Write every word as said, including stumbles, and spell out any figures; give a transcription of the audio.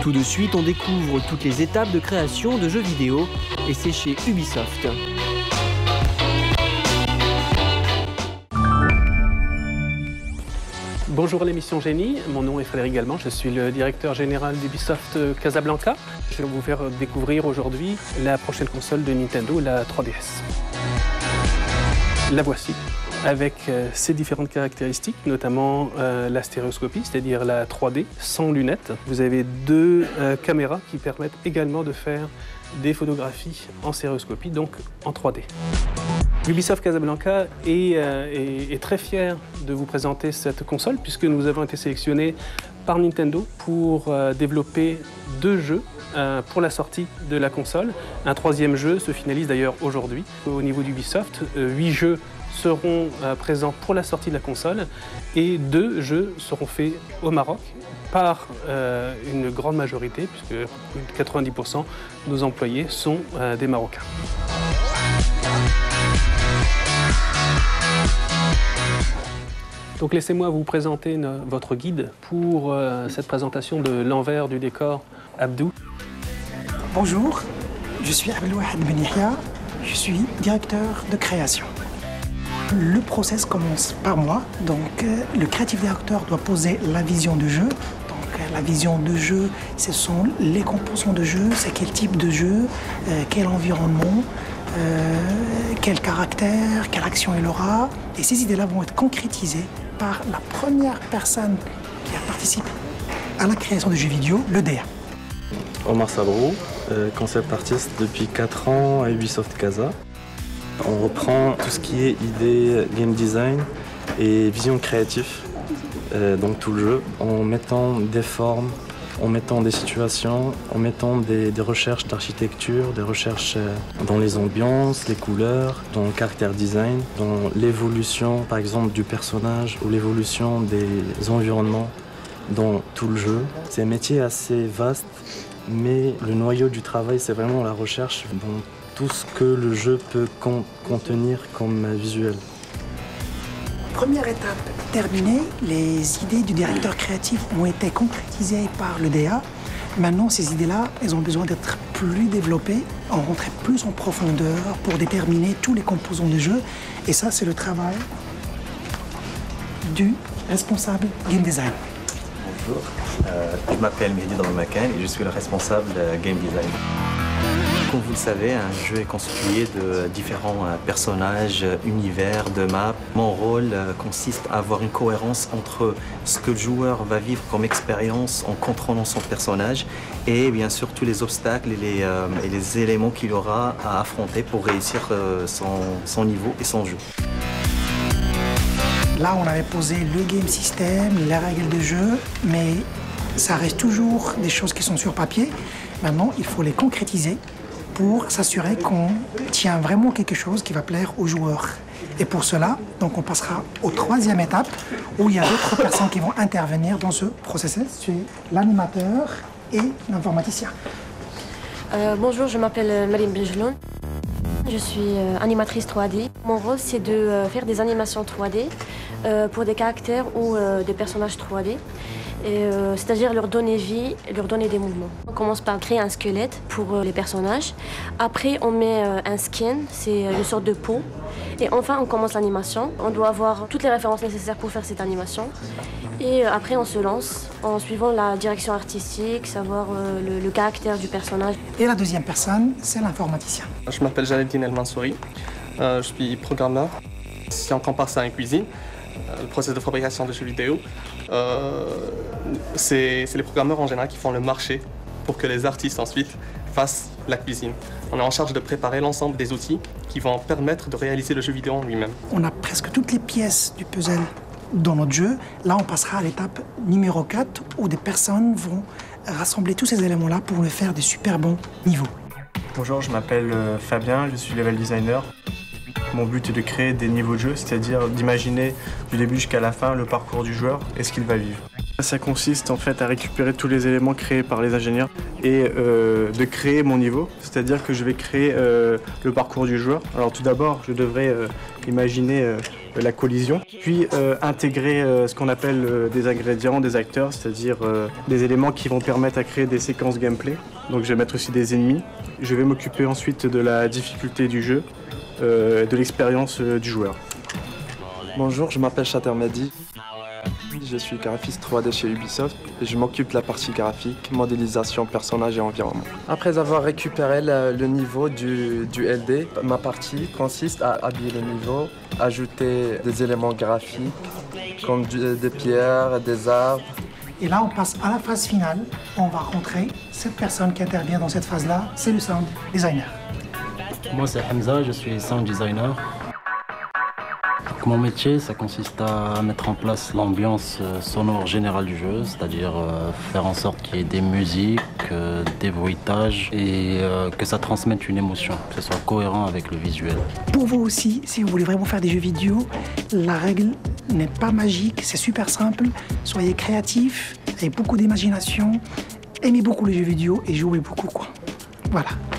Tout de suite, on découvre toutes les étapes de création de jeux vidéo et c'est chez Ubisoft. Bonjour à l'émission Génie, mon nom est Frédéric Gallemand, je suis le directeur général d'Ubisoft Casablanca. Je vais vous faire découvrir aujourd'hui la prochaine console de Nintendo, la trois D S. La voici, avec euh, ses différentes caractéristiques, notamment euh, la stéréoscopie, c'est-à-dire la trois D sans lunettes. Vous avez deux euh, caméras qui permettent également de faire des photographies en stéréoscopie, donc en trois D. Ubisoft Casablanca est, euh, est, est très fier de vous présenter cette console puisque nous avons été sélectionnés par Nintendo pour euh, développer deux jeux euh, pour la sortie de la console. Un troisième jeu se finalise d'ailleurs aujourd'hui. Au niveau d'Ubisoft, euh, huit jeux seront euh, présents pour la sortie de la console et deux jeux seront faits au Maroc par euh, une grande majorité puisque quatre-vingt-dix pour cent de nos employés sont euh, des Marocains. Donc laissez-moi vous présenter no, votre guide pour euh, cette présentation de l'envers du décor Abdou. Bonjour, je suis Abdelouahad Ben Yahia, je suis directeur de création. Le process commence par moi, donc euh, le creative director doit poser la vision de jeu. Donc euh, la vision de jeu, ce sont les composants de jeu, c'est quel type de jeu, euh, quel environnement, euh, quel caractère, quelle action il aura. Et ces idées-là vont être concrétisées par la première personne qui a participé à la création de jeux vidéo, le D A. Omar Sabrou, euh, concept artiste depuis quatre ans à Ubisoft Casa. On reprend tout ce qui est idée, game design et vision créative, euh, donc tout le jeu, en mettant des formes, en mettant des situations, en mettant des, des recherches d'architecture, des recherches euh, dans les ambiances, les couleurs, dans le character design, dans l'évolution par exemple du personnage ou l'évolution des environnements dans tout le jeu. C'est un métier assez vaste, mais le noyau du travail c'est vraiment la recherche dans tout ce que le jeu peut con contenir comme visuel. Première étape terminée, les idées du directeur créatif ont été concrétisées par le D A. Maintenant, ces idées-là, elles ont besoin d'être plus développées, en rentrer plus en profondeur pour déterminer tous les composants du jeu. Et ça, c'est le travail du responsable game design. Bonjour, euh, je m'appelle Mehdi Dramakan et je suis le responsable de game design. Comme vous le savez, un jeu est constitué de différents personnages, univers, de maps. Mon rôle consiste à avoir une cohérence entre ce que le joueur va vivre comme expérience en contrôlant son personnage et bien sûr tous les obstacles et les, euh, et les éléments qu'il aura à affronter pour réussir euh, son, son niveau et son jeu. Là, on avait posé le game system, les règles de jeu, mais ça reste toujours des choses qui sont sur papier. Maintenant, il faut les concrétiser pour s'assurer qu'on tient vraiment quelque chose qui va plaire aux joueurs. Et pour cela, donc on passera aux troisième étape où il y a d'autres personnes qui vont intervenir dans ce processus. C'est l'animateur et l'informaticien. Euh, bonjour, je m'appelle Marine Benjeloun. Je suis euh, animatrice trois D. Mon rôle, c'est de euh, faire des animations trois D euh, pour des caractères ou euh, des personnages trois D. Euh, c'est-à-dire leur donner vie, leur donner des mouvements. On commence par créer un squelette pour euh, les personnages. Après, on met euh, un skin, c'est une sorte de peau. Et enfin, on commence l'animation. On doit avoir toutes les références nécessaires pour faire cette animation. Et euh, après, on se lance en suivant la direction artistique, savoir euh, le, le caractère du personnage. Et la deuxième personne, c'est l'informaticien. Je m'appelle Jaleddine El Mansouri. Euh, je suis programmeur. Si on compare ça à une cuisine, le processus de fabrication de jeux vidéo, euh, c'est les programmeurs en général qui font le marché pour que les artistes ensuite fassent la cuisine. On est en charge de préparer l'ensemble des outils qui vont permettre de réaliser le jeu vidéo en lui-même. On a presque toutes les pièces du puzzle dans notre jeu. Là, on passera à l'étape numéro quatre où des personnes vont rassembler tous ces éléments-là pour le faire des super bons niveaux. Bonjour, je m'appelle Fabien, je suis level designer. Mon but est de créer des niveaux de jeu, c'est-à-dire d'imaginer du début jusqu'à la fin le parcours du joueur et ce qu'il va vivre. Ça consiste en fait à récupérer tous les éléments créés par les ingénieurs et euh, de créer mon niveau, c'est-à-dire que je vais créer euh, le parcours du joueur. Alors tout d'abord, je devrais euh, imaginer euh, la collision, puis euh, intégrer euh, ce qu'on appelle euh, des ingrédients, des acteurs, c'est-à-dire euh, des éléments qui vont permettre à créer des séquences gameplay. Donc je vais mettre aussi des ennemis. Je vais m'occuper ensuite de la difficulté du jeu, euh, de l'expérience euh, du joueur. Bonjour, je m'appelle Chater Mehdi. Je suis graphiste trois D chez Ubisoft et je m'occupe de la partie graphique, modélisation, personnages et environnement. Après avoir récupéré le, le niveau du, du L D, ma partie consiste à habiller le niveau, ajouter des éléments graphiques comme du, des pierres, des arbres. Et là, on passe à la phase finale. On va rencontrer cette personne qui intervient dans cette phase-là, c'est le sound designer. Moi, c'est Hamza, je suis sound designer. Mon métier, ça consiste à mettre en place l'ambiance sonore générale du jeu, c'est-à-dire euh, faire en sorte qu'il y ait des musiques, euh, des bruitages et euh, que ça transmette une émotion, que ce soit cohérent avec le visuel. Pour vous aussi, si vous voulez vraiment faire des jeux vidéo, la règle n'est pas magique, c'est super simple. Soyez créatifs, ayez beaucoup d'imagination, aimez beaucoup les jeux vidéo et jouez beaucoup, quoi. Voilà.